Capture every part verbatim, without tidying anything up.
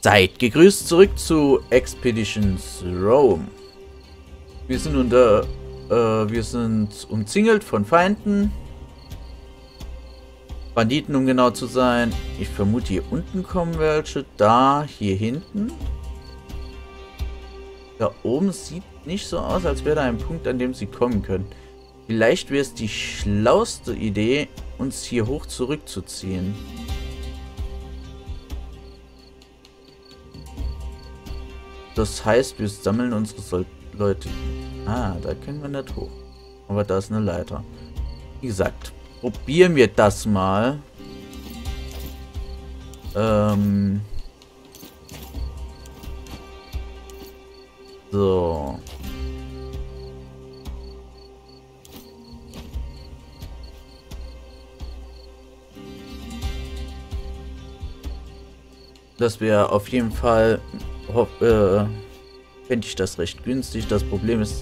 Seid gegrüßt zurück zu Expeditions Rome. Wir sind unter, äh, wir sind umzingelt von Feinden. Banditen, um genau zu sein. Ich vermute, hier unten kommen welche. Da, hier hinten. Da oben sieht nicht so aus, als wäre da ein Punkt, an dem sie kommen können. Vielleicht wäre es die schlauste Idee, uns hier hoch zurückzuziehen. Das heißt, wir sammeln unsere Sol Leute. Ah, da können wir nicht hoch. Aber da ist eine Leiter. Wie gesagt, probieren wir das mal. Ähm. So. Das wäre auf jeden Fall, äh, fände ich das recht günstig. Das Problem ist,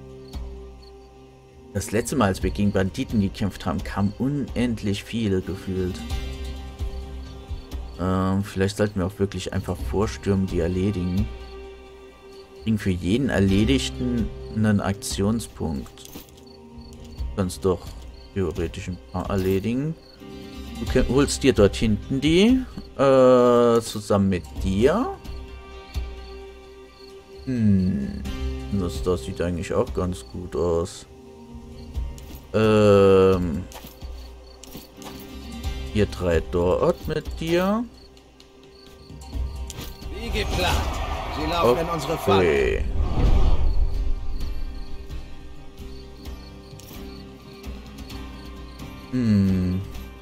das letzte Mal, als wir gegen Banditen gekämpft haben, kamen unendlich viele gefühlt. Ähm, vielleicht sollten wir auch wirklich einfach vorstürmen, die erledigen. Kriegen für jeden Erledigten einen Aktionspunkt. Du kannst doch theoretisch ein paar erledigen. Du holst dir dort hinten die, äh, zusammen mit dir. Hm, das, das sieht eigentlich auch ganz gut aus. Ähm, ihr drei dort mit dir. Wie geplant. Sie laufen okay. in unsere Falle. Hm.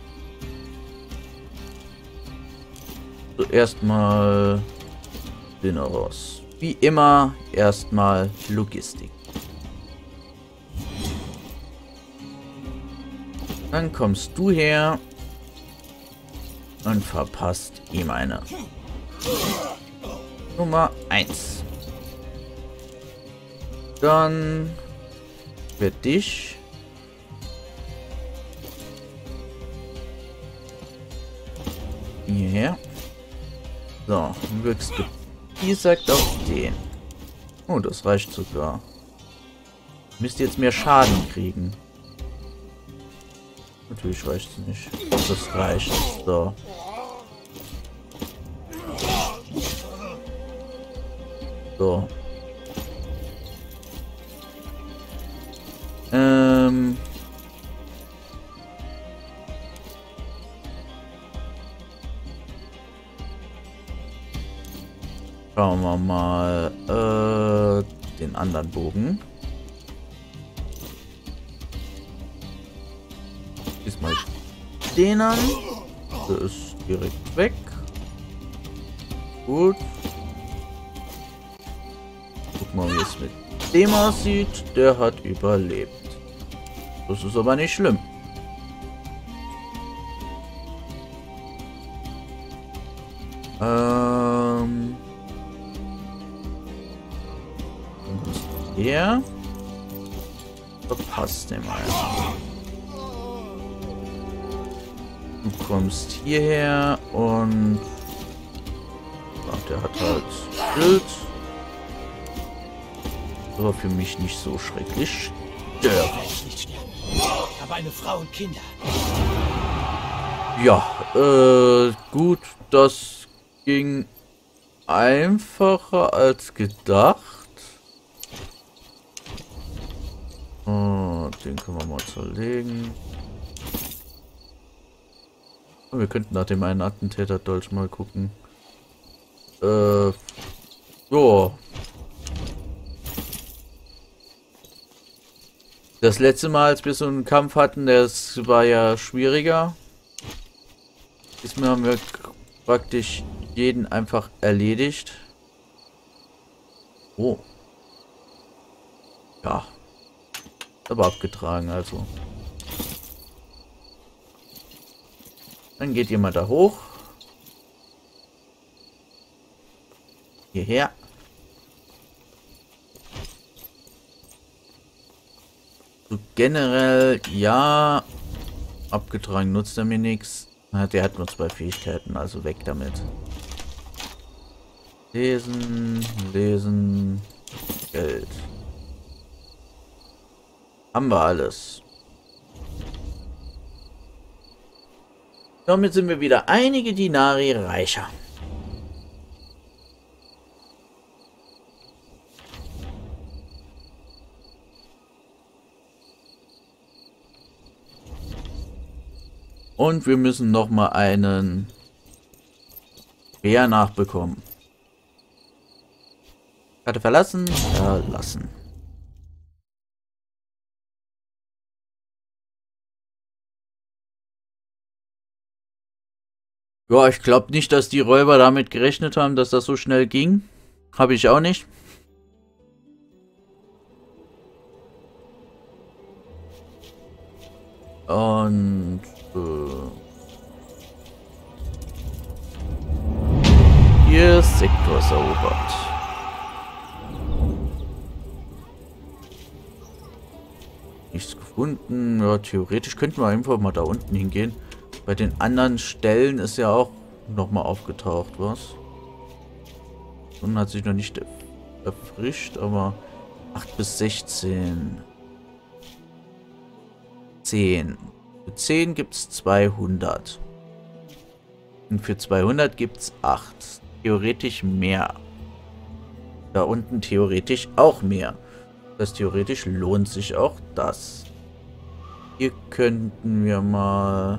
Zuerst mal Dinner raus. Wie immer erstmal Logistik. Dann kommst du her und verpasst ihm eine. Nummer eins. Dann für dich. Hierher. So, du wirkst gepiesackt auf den. Oh, das reicht sogar. Müsst jetzt mehr Schaden kriegen. Natürlich reicht es nicht. Das reicht. So. So. Ähm. Schauen wir mal äh, den anderen Bogen. Diesmal den an. Der ist direkt weg. Gut. Guck mal, wie es mit dem aussieht. Der hat überlebt. Das ist aber nicht schlimm. Ähm. Der verpasst den mal. Du kommst hierher und ach, der hat halt Schild. Aber für mich nicht so schrecklich. Der. Ich habe eine Frau und Kinder. Ja, äh, gut, das ging einfacher als gedacht. Oh, den können wir mal zerlegen. Wir könnten nach dem einen Attentäter-Dolch mal gucken. Äh, so. Das letzte Mal, als wir so einen Kampf hatten, das war ja schwieriger. Diesmal haben wir praktisch jeden einfach erledigt. Oh. Ja. Aber abgetragen, also. Dann geht ihr mal da hoch. Hierher. So generell, ja. Abgetragen nutzt er mir nichts. Der hat nur zwei Fähigkeiten, also weg damit. Lesen, lesen, Geld. Haben wir alles. Damit sind wir wieder einige Dinari reicher. Und wir müssen noch mal einen Bär nachbekommen. Karte verlassen, verlassen. Ja, ich glaube nicht, dass die Räuber damit gerechnet haben, dass das so schnell ging. Habe ich auch nicht. Und äh, hier ist Sektor erobert. Nichts gefunden. Ja, theoretisch könnten wir einfach mal da unten hingehen. Bei den anderen Stellen ist ja auch nochmal aufgetaucht, was? Und hat sich noch nicht erfrischt, aber acht bis sechzehn. zehn. Für zehn gibt es zweihundert. Und für zweihundert gibt es acht. Theoretisch mehr. Da unten theoretisch auch mehr. Das theoretisch lohnt sich auch das. Hier könnten wir mal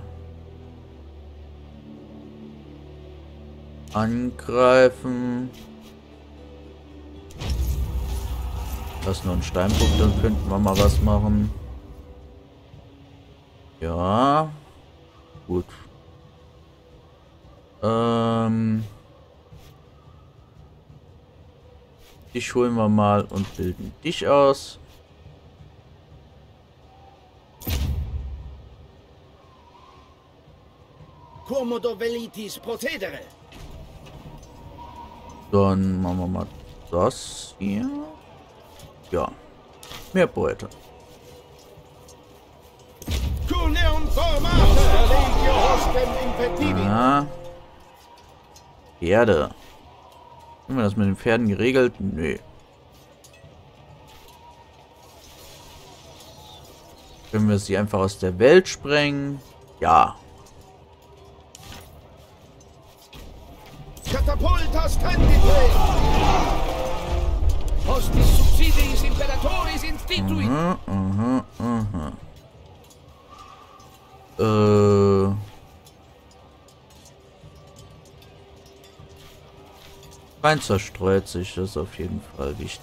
angreifen. Das ist nur ein Steinbruch, dann könnten wir mal was machen. Ja. Gut. Ähm. Dich holen wir mal und bilden dich aus. Quomodo velitis procedere. Dann machen wir mal das hier. Ja. Mehr Beute. Ah. Pferde. Haben wir das mit den Pferden geregelt? Nö. Können wir sie einfach aus der Welt sprengen? Ja. Catapultas tendite. Hostis subsidiis imperatoris instituit. Aha, aha, aha. Äh. Rein zerstreut sich, das ist auf jeden Fall wichtig.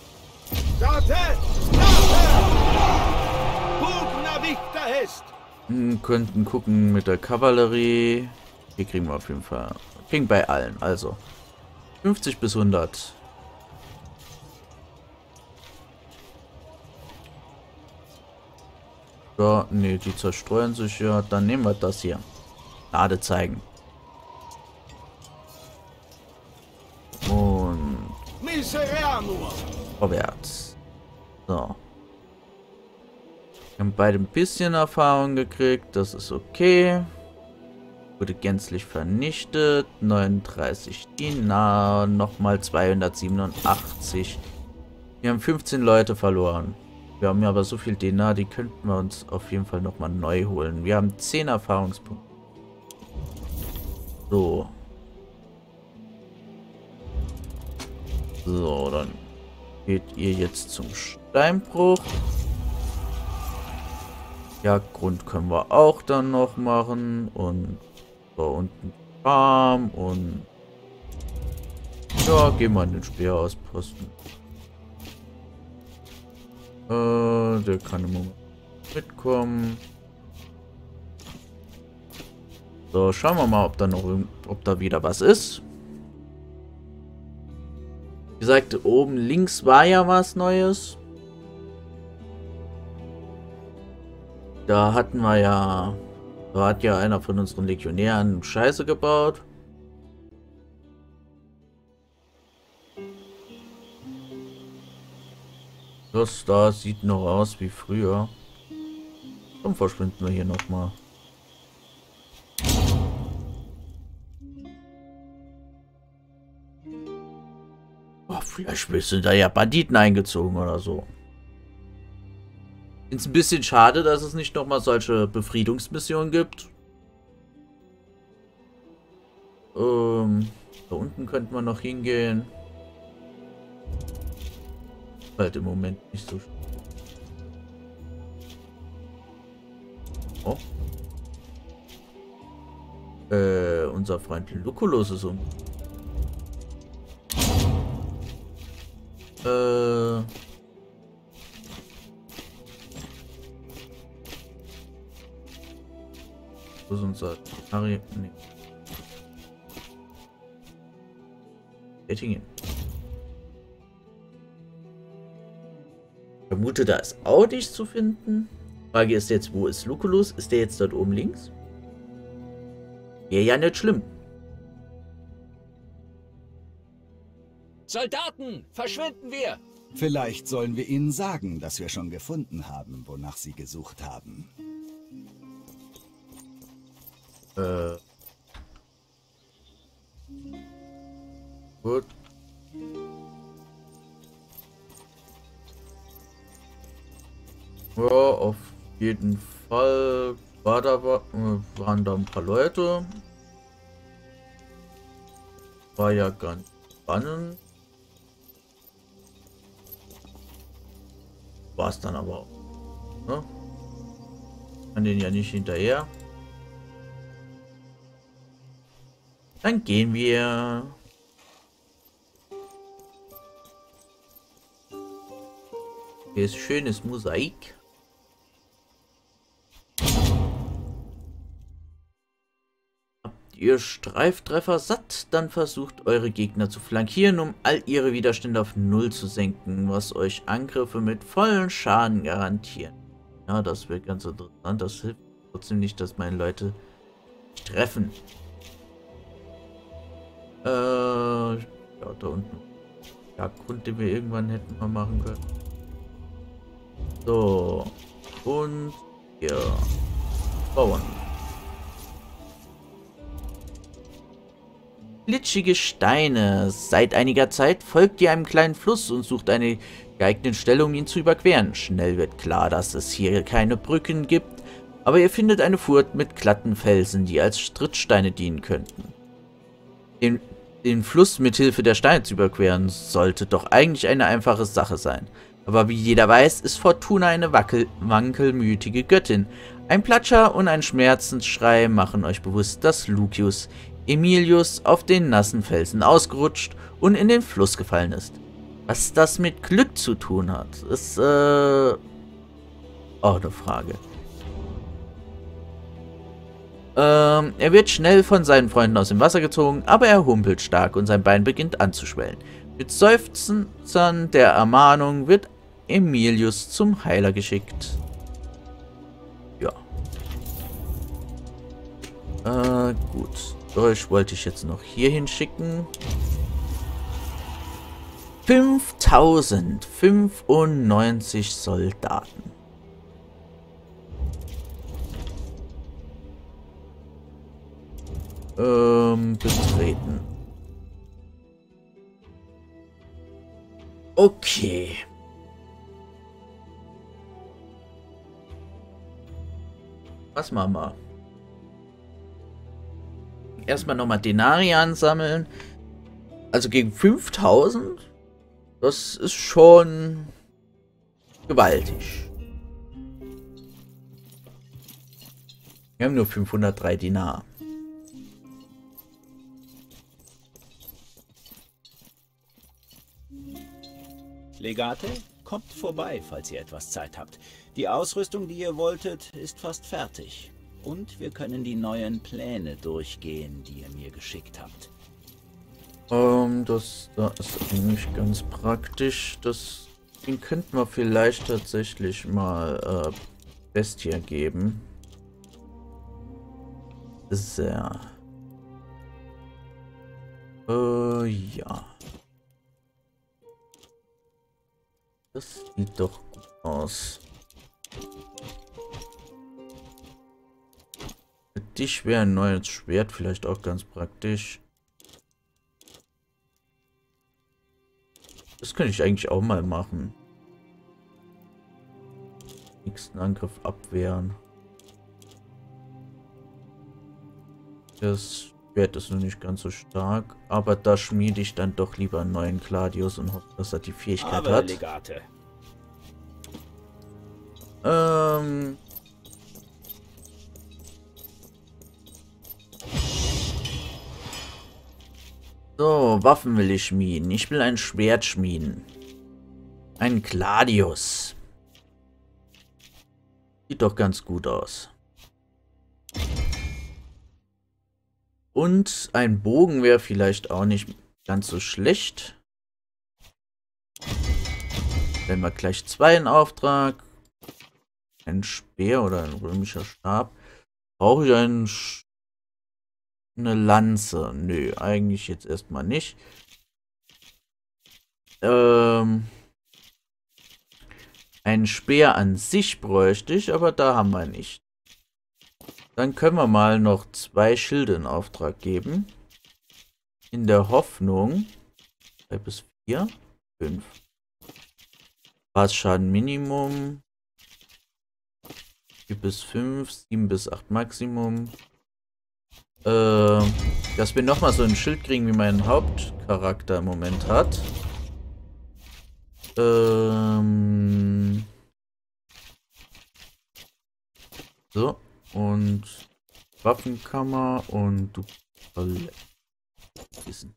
Hm, könnten gucken mit der Kavallerie. Hier kriegen wir auf jeden Fall. Kriegen bei allen, also. fünfzig bis hundert. Ja, nee, die zerstreuen sich ja. Dann nehmen wir das hier. Lade zeigen. Und vorwärts. So. Wir haben beide ein bisschen Erfahrung gekriegt. Das ist okay. Wurde gänzlich vernichtet. neununddreißig Dinar. Nochmal zweihundertsiebenundachtzig. Wir haben fünfzehn Leute verloren. Wir haben ja aber so viel Dinar, die könnten wir uns auf jeden Fall nochmal neu holen. Wir haben zehn Erfahrungspunkte. So. So, dann geht ihr jetzt zum Steinbruch. Jagdgrund können wir auch dann noch machen. Und da unten Farm und ja, gehen wir an den Speerausposten. Äh, der kann im Moment mitkommen. So, schauen wir mal, ob da noch ob da wieder was ist. Wie gesagt, oben links war ja was Neues. Da hatten wir ja, da hat ja einer von unseren Legionären Scheiße gebaut. Das da sieht noch aus wie früher. Dann verschwinden wir hier noch mal. Oh, vielleicht sind da ja Banditen eingezogen oder so. Ist ein bisschen schade, dass es nicht nochmal solche Befriedungsmissionen gibt. Ähm, da unten könnte man noch hingehen. Halt im Moment nicht so. Oh. Äh, unser Freund Lucullus ist um. Äh. Wo ist unser Harry? Nee. Ettingen. Ich vermute, da ist auch nichts zu finden. Frage ist jetzt, wo ist Lucullus? Ist der jetzt dort oben links? Wäre ja nicht schlimm. Soldaten, verschwinden wir! Vielleicht sollen wir ihnen sagen, dass wir schon gefunden haben, wonach sie gesucht haben. Äh. Gut. Ja, auf jeden Fall war da, war, äh, waren da ein paar Leute. War ja ganz spannend. War es dann aber auch. Ne? Kann den ja nicht hinterher. Dann gehen wir. Hier ist schönes Mosaik. Habt ihr Streiftreffer satt, dann versucht eure Gegner zu flankieren, um all ihre Widerstände auf Null zu senken, was euch Angriffe mit vollen Schaden garantieren. Ja, das wird ganz interessant. Das hilft trotzdem nicht, dass meine Leute treffen. Äh, ja, da unten. Ja, Grund, den wir irgendwann hätten mal machen können. So. Und hier. Bauen. Glitschige Steine. Seit einiger Zeit folgt ihr einem kleinen Fluss und sucht eine geeignete Stelle, um ihn zu überqueren. Schnell wird klar, dass es hier keine Brücken gibt, aber ihr findet eine Furt mit glatten Felsen, die als Trittsteine dienen könnten. Den, den Fluss mit Hilfe der Steine zu überqueren, sollte doch eigentlich eine einfache Sache sein. Aber wie jeder weiß, ist Fortuna eine wackel wankelmütige Göttin. Ein Platscher und ein Schmerzensschrei machen euch bewusst, dass Lucius Emilius auf den nassen Felsen ausgerutscht und in den Fluss gefallen ist. Was das mit Glück zu tun hat, ist, äh... auch eine Frage. Ähm, er wird schnell von seinen Freunden aus dem Wasser gezogen, aber er humpelt stark und sein Bein beginnt anzuschwellen. Mit Seufzern der Ermahnung wird Emilius zum Heiler geschickt. Ja. Äh, gut. Euch wollte ich jetzt noch hier hinschicken. fünftausendfünfundneunzig Soldaten. Ähm, betreten. Okay. Was machen wir? Erstmal nochmal Denarii ansammeln. Also gegen fünftausend. Das ist schon gewaltig. Wir haben nur fünfhundertdrei Dinar. Legate, kommt vorbei, falls ihr etwas Zeit habt. Die Ausrüstung, die ihr wolltet, ist fast fertig. Und wir können die neuen Pläne durchgehen, die ihr mir geschickt habt. Ähm, das da ist eigentlich ganz praktisch. Das den könnten wir vielleicht tatsächlich mal äh, Bestia geben. Sehr. Äh, ja. Das sieht doch gut aus. Für dich wäre ein neues Schwert vielleicht auch ganz praktisch. Das könnte ich eigentlich auch mal machen. Nächsten Angriff abwehren. Das Schwert ist noch nicht ganz so stark, aber da schmiede ich dann doch lieber einen neuen Gladius und hoffe, dass er die Fähigkeit Aber hat. Legate. Ähm... So, Waffen will ich schmieden. Ich will ein Schwert schmieden. Ein Gladius. Sieht doch ganz gut aus. Und ein Bogen wäre vielleicht auch nicht ganz so schlecht. Stellen wir gleich zwei in Auftrag. Ein Speer oder ein römischer Stab. Brauche ich einen Sch eine Lanze? Nö, eigentlich jetzt erstmal nicht. Ähm, ein Speer an sich bräuchte ich, aber da haben wir nicht. Dann können wir mal noch zwei Schilde in Auftrag geben. In der Hoffnung. drei bis vier. fünf. Bassschaden Minimum. vier bis fünf. sieben bis acht Maximum. Äh, dass wir nochmal so ein Schild kriegen, wie mein Hauptcharakter im Moment hat. Ähm. So. Und Waffenkammer und du wissen.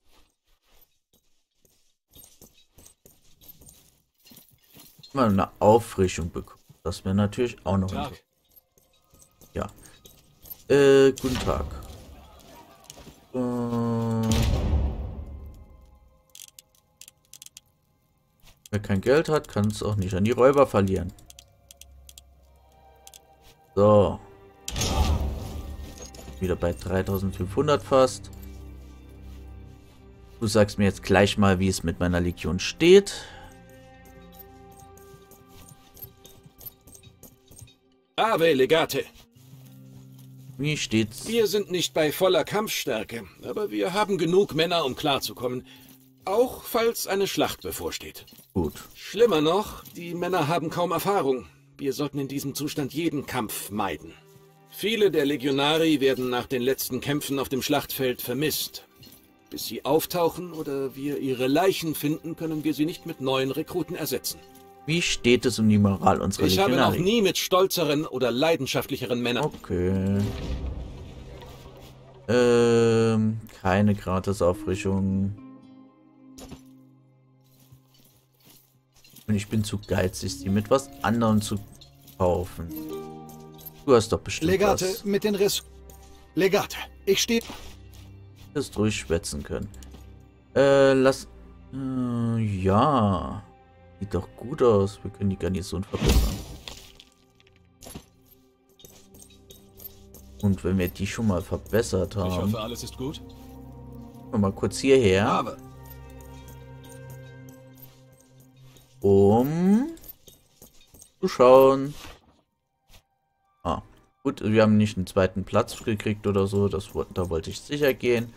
Mal eine Auffrischung bekommen. Das wäre natürlich auch noch. Tag. Ja. Äh, guten Tag. Äh, wer kein Geld hat, kann es auch nicht an die Räuber verlieren. So. Wieder bei dreitausendfünfhundert fast. Du sagst mir jetzt gleich mal, wie es mit meiner Legion steht. Ave Legate. Wie steht's? Wir sind nicht bei voller Kampfstärke, aber wir haben genug Männer, um klarzukommen. Auch falls eine Schlacht bevorsteht. Gut. Schlimmer noch, die Männer haben kaum Erfahrung. Wir sollten in diesem Zustand jeden Kampf meiden. Viele der Legionari werden nach den letzten Kämpfen auf dem Schlachtfeld vermisst. Bis sie auftauchen oder wir ihre Leichen finden, können wir sie nicht mit neuen Rekruten ersetzen. Wie steht es um die Moral unserer Ich habe Legionari? noch nie mit stolzeren oder leidenschaftlicheren Männern... Okay. Ähm, keine Gratis-Auffrischung. Und ich bin zu geizig, sie mit was anderem zu kaufen. Du hast doch bestimmt Legate, was. mit den Riss... Legate, ich stehe... Das ruhig schwätzen können. Äh, lass... Äh, ja. Sieht doch gut aus. Wir können die Garnison verbessern. Und wenn wir die schon mal verbessert haben... Ich hoffe, alles ist gut. Gehen wir mal kurz hierher. Aber... Um... zu schauen... Ah, gut, wir haben nicht einen zweiten Platz gekriegt oder so. Das, da wollte ich sicher gehen.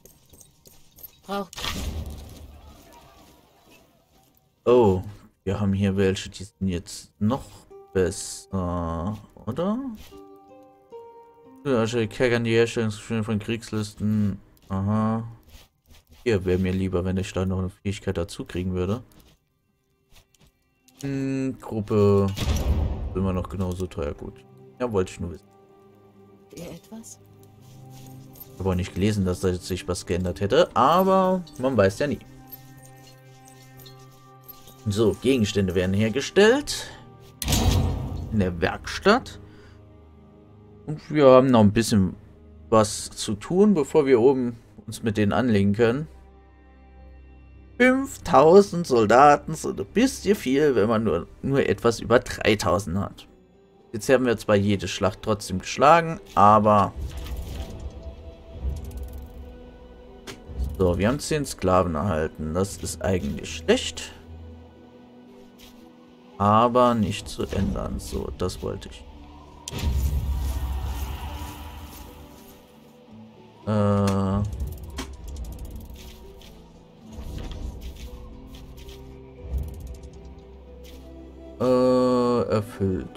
Oh, wir haben hier welche, die sind jetzt noch besser, oder? Ja, ich kann die Herstellung von Kriegslisten. Aha. Hier wäre mir lieber, wenn ich da noch eine Fähigkeit dazu kriegen würde. Hm, Gruppe. Immer noch genauso teuer, gut. Ja, wollte ich nur wissen. Etwas? Ich habe auch nicht gelesen, dass da sich was geändert hätte, aber man weiß ja nie. So, Gegenstände werden hergestellt. In der Werkstatt. Und wir haben noch ein bisschen was zu tun, bevor wir oben uns mit denen anlegen können. fünftausend Soldaten sind ein bisschen viel, wenn man nur, nur etwas über dreitausend hat. Jetzt haben wir zwar jede Schlacht trotzdem geschlagen, aber... So, wir haben zehn Sklaven erhalten. Das ist eigentlich schlecht. Aber nicht zu ändern. So, das wollte ich. Äh... erfüllt.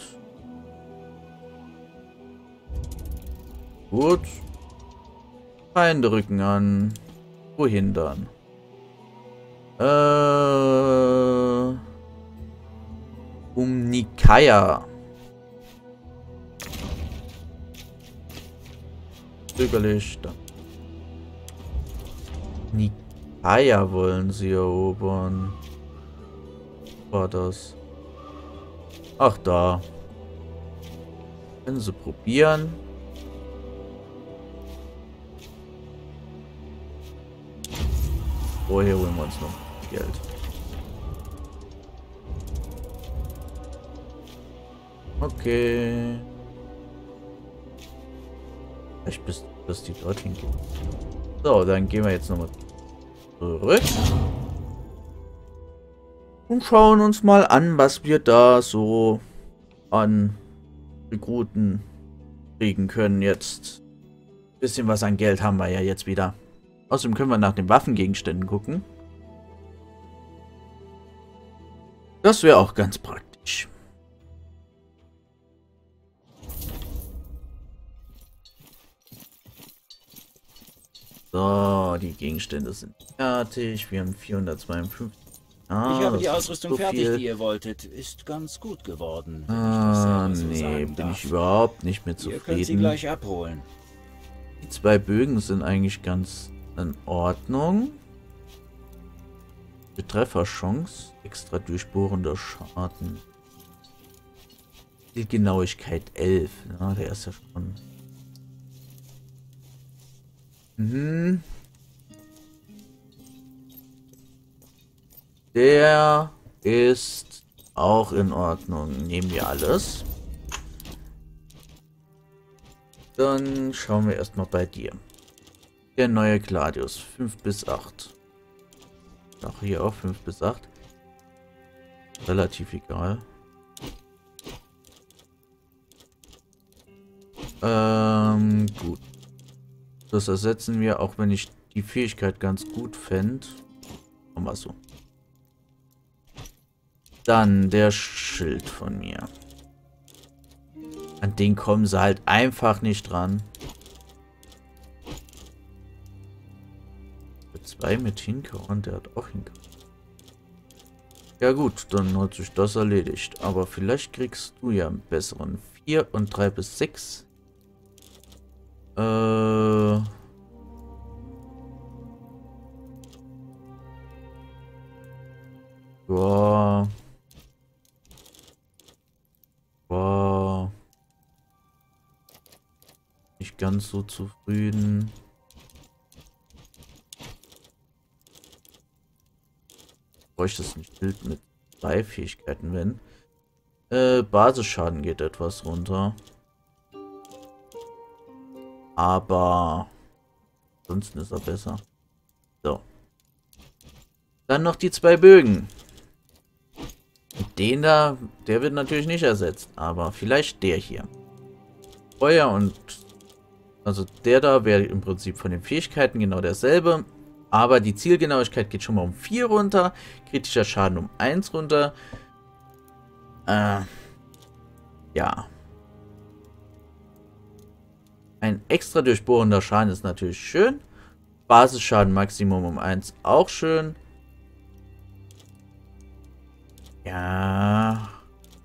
Gut. Feinde rücken an. Wohin dann? Äh, um Nikaya. Zögerlich. Dann. Nikaya wollen sie erobern. War das? Ach da. Können sie probieren. Vorher holen wir uns noch Geld. Okay. Vielleicht bis, bis die dorthin gehen. So, dann gehen wir jetzt nochmal zurück. Und schauen uns mal an, was wir da so an Rekruten kriegen können jetzt. Bisschen was an Geld haben wir ja jetzt wieder. Außerdem können wir nach den Waffengegenständen gucken. Das wäre auch ganz praktisch. So, die Gegenstände sind fertig. Wir haben vierhundertzweiundfünfzig. Ah, ich habe die Ausrüstung so fertig, viel. die ihr wolltet. Ist ganz gut geworden. Wenn Ah, ich das selber so nee, sagen bin darf. ich überhaupt nicht mehr Ihr könnt sie zufrieden. gleich abholen. Die zwei Bögen sind eigentlich ganz in Ordnung. Betrefferchance, extra durchbohrender Schaden. Die Genauigkeit elf. Ja, der ist ja schon. Mhm. Der ist auch in Ordnung. Nehmen wir alles. Dann schauen wir erstmal bei dir. Der neue Gladius. fünf bis acht. Ach, hier auch fünf bis acht. Relativ egal. Ähm, gut. Das ersetzen wir, auch wenn ich die Fähigkeit ganz gut fände. Machen wir so. Dann der Schild von mir. An den kommen sie halt einfach nicht dran. Zwei mit Hinkauern, der hat auch Hinkauern. Ja gut, dann hat sich das erledigt. Aber vielleicht kriegst du ja einen besseren. vier und drei bis sechs. Äh... Boah. Boah. Nicht ganz so zufrieden. Bräuchte es ein Schild mit zwei Fähigkeiten, wenn. Äh, Basisschaden geht etwas runter. Aber ansonsten ist er besser. So. Dann noch die zwei Bögen. Den da, der wird natürlich nicht ersetzt, aber vielleicht der hier. Feuer und also der da wäre im Prinzip von den Fähigkeiten genau derselbe. Aber die Zielgenauigkeit geht schon mal um vier runter. Kritischer Schaden um eins runter. Äh, ja. Ein extra durchbohrender Schaden ist natürlich schön. Basisschaden Maximum um eins auch schön. Ja.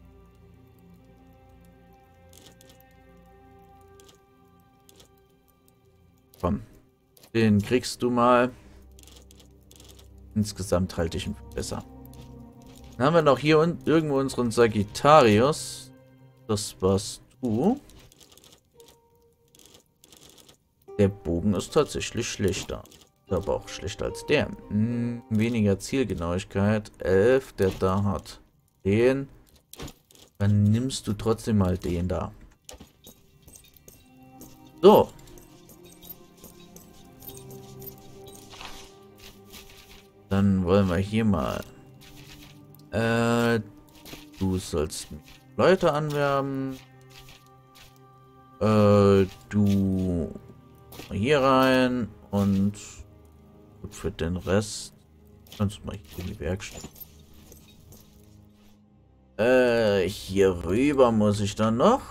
Komm. Den kriegst du mal. Insgesamt halte ich ihn besser. Dann haben wir noch hier un irgendwo unseren Sagittarius. Das warst du. Der Bogen ist tatsächlich schlechter. Aber auch schlechter als der. Hm, weniger Zielgenauigkeit. elf, der da hat. Den. Dann nimmst du trotzdem mal den da. So. Dann wollen wir hier mal. Äh, du sollst Leute anwerben. Äh, du hier rein und für den Rest kannst du mal hier in die Werkstatt. Äh, hier rüber muss ich dann noch.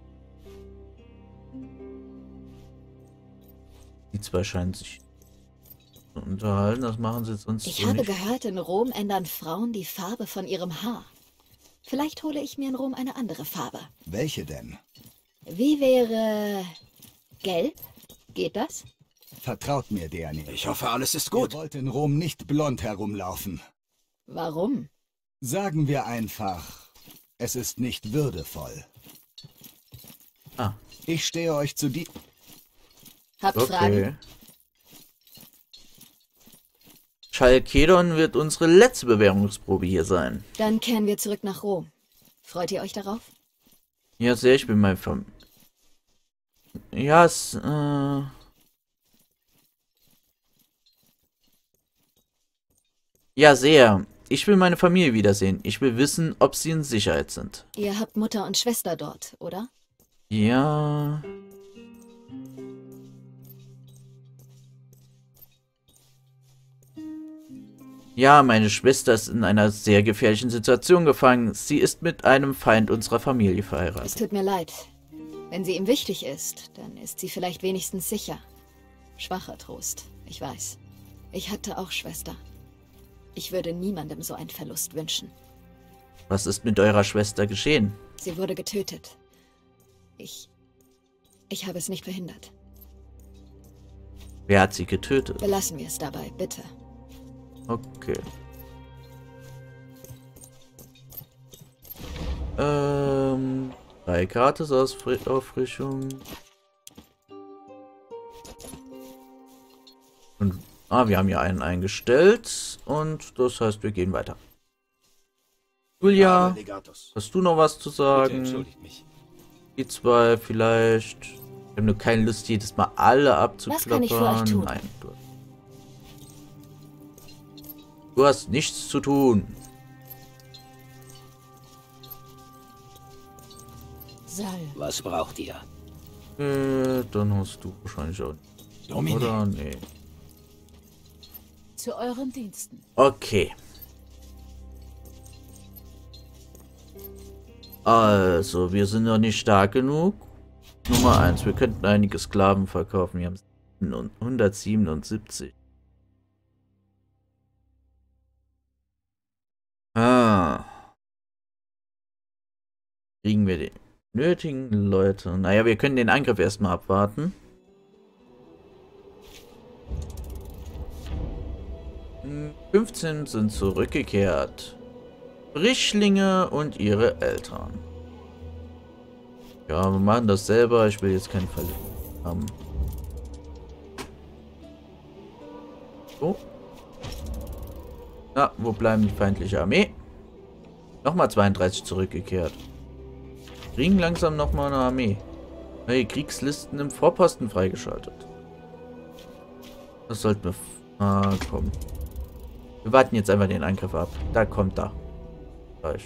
Die zwei scheinen sich zu unterhalten. Das machen sie jetzt uns Ich so habe nicht. gehört, in Rom ändern Frauen die Farbe von ihrem Haar. Vielleicht hole ich mir in Rom eine andere Farbe. Welche denn? Wie wäre gelb? Geht das? Vertraut mir, Deani. Ich hoffe, alles ist Ihr gut. wollt in Rom nicht blond herumlaufen. Warum? Sagen wir einfach, es ist nicht würdevoll. Ah, Ich stehe euch zu die... Habt okay. Fragen? Chalkedon wird unsere letzte Bewährungsprobe hier sein. Dann kehren wir zurück nach Rom. Freut ihr euch darauf? Ja, sehr, ich bin mein Fam... Ja, es, äh... Ja, sehr. Ich will meine Familie wiedersehen. Ich will wissen, ob sie in Sicherheit sind. Ihr habt Mutter und Schwester dort, oder? Ja... Ja, meine Schwester ist in einer sehr gefährlichen Situation gefangen. Sie ist mit einem Feind unserer Familie Es verheiratet. tut mir leid. Wenn sie ihm wichtig ist, dann ist sie vielleicht wenigstens sicher. Schwacher Trost, ich weiß. Ich hatte auch Schwester. Ich würde niemandem so einen Verlust wünschen. Was ist mit eurer Schwester geschehen? Sie wurde getötet. Ich... Ich habe es nicht verhindert. Wer hat sie getötet? Belassen wir es dabei, bitte. Okay. Ähm... Drei Gratisausfrischung. Und... Ah, wir haben hier einen eingestellt. Und das heißt, wir gehen weiter. Julia, Legatus. hast du noch was zu Bitte sagen? entschuldigt mich. Die zwei vielleicht. Wir haben nur keine Lust, jedes Mal alle abzuklappern. kann ich für euch tun? Nein, du. Du hast nichts zu tun. Salve. Was braucht ihr? Äh, dann hast du wahrscheinlich auch. Domine. Oder? Nee. Zu euren Diensten. Okay. Also, wir sind noch nicht stark genug. Nummer eins, wir könnten einige Sklaven verkaufen. Wir haben hundertsiebenundsiebzig. Ah. Kriegen wir die nötigen Leute? Naja, wir können den Angriff erstmal abwarten. fünfzehn sind zurückgekehrt. Frischlinge und ihre Eltern. Ja, wir machen das selber. Ich will jetzt keinen Fall haben. So. Na, wo bleiben die feindliche Armee? Nochmal zweiunddreißig zurückgekehrt. Kriegen langsam nochmal eine Armee. Neue Kriegslisten im Vorposten freigeschaltet. Das sollten wir... Ah, komm. Wir warten jetzt einfach den Angriff ab. Da kommt er. Gleich.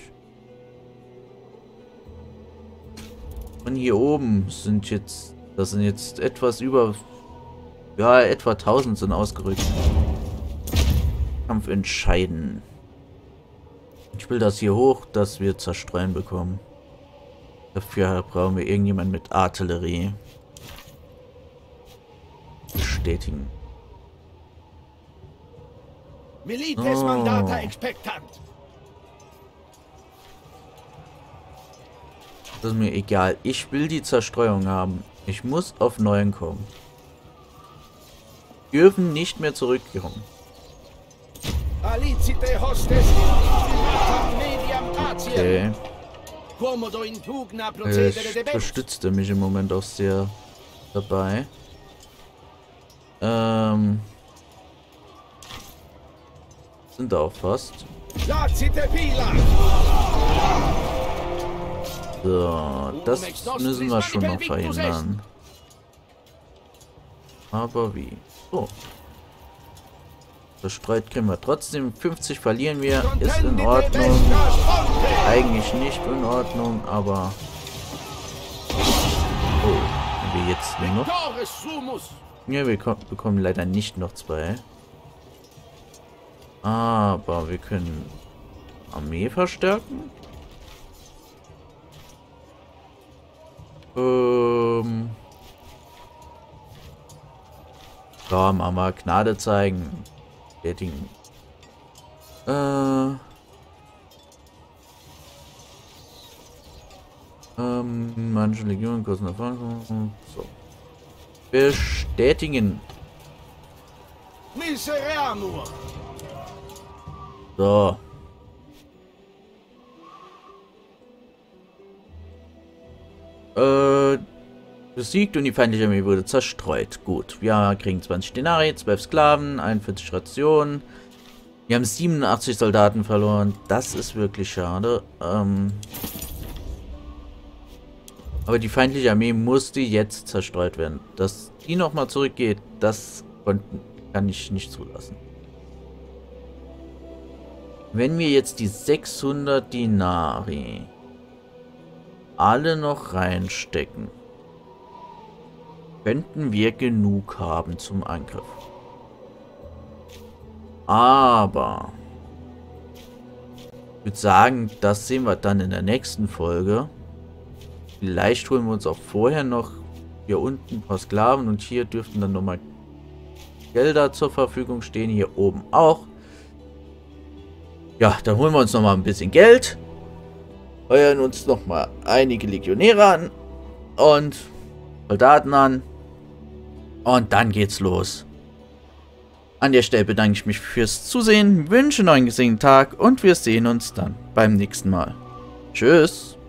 Und hier oben sind jetzt... Das sind jetzt etwas über... Ja, etwa tausend sind ausgerückt. Kampf entscheiden. Ich will das hier hoch, dass wir zerstreuen bekommen. Dafür brauchen wir irgendjemand mit Artillerie. Bestätigen. Milites Oh. mandata expectant. Das ist mir egal. Ich will die Zerstreuung haben. Ich muss auf neuen kommen. Wir dürfen nicht mehr zurückkommen. Alicite hostes mediam atiem. Okay. Quomodo in pugna Äh, procedere Ich debet. unterstütze mich im Moment auch sehr dabei. Ähm. Sind da auch fast. Lacite pila. So, das müssen wir schon noch verhindern. Aber wie? So. Das Streit können wir trotzdem. fünfzig verlieren wir. Ist in Ordnung. Eigentlich nicht in Ordnung, aber... Oh, haben wir jetzt nur noch... Victores sumus. Ja, wir ko- bekommen leider nicht noch zwei. Aber wir können Armee verstärken. Ähm. Ja, Mama, Gnade zeigen. Bestätigen. Äh. Ähm, manche Legionen kosten Erfahrung. So. Bestätigen. So. Äh, besiegt und die feindliche Armee wurde zerstreut. Gut, wir kriegen zwanzig Denarii, zwölf Sklaven, einundvierzig Rationen. Wir haben siebenundachtzig Soldaten verloren. Das ist wirklich schade. Ähm, aber die feindliche Armee musste jetzt zerstreut werden. Dass die nochmal zurückgeht, das konnten, kann ich nicht zulassen. Wenn wir jetzt die sechshundert Denarii alle noch reinstecken, könnten wir genug haben zum Angriff. Aber ich würde sagen, das sehen wir dann in der nächsten Folge. Vielleicht holen wir uns auch vorher noch hier unten ein paar Sklaven und hier dürften dann nochmal Gelder zur Verfügung stehen, hier oben auch. Ja, dann holen wir uns nochmal ein bisschen Geld. Heuern uns nochmal einige Legionäre an und Soldaten an und dann geht's los. An der Stelle bedanke ich mich fürs Zusehen, wünsche noch einen gesegneten Tag und wir sehen uns dann beim nächsten Mal. Tschüss!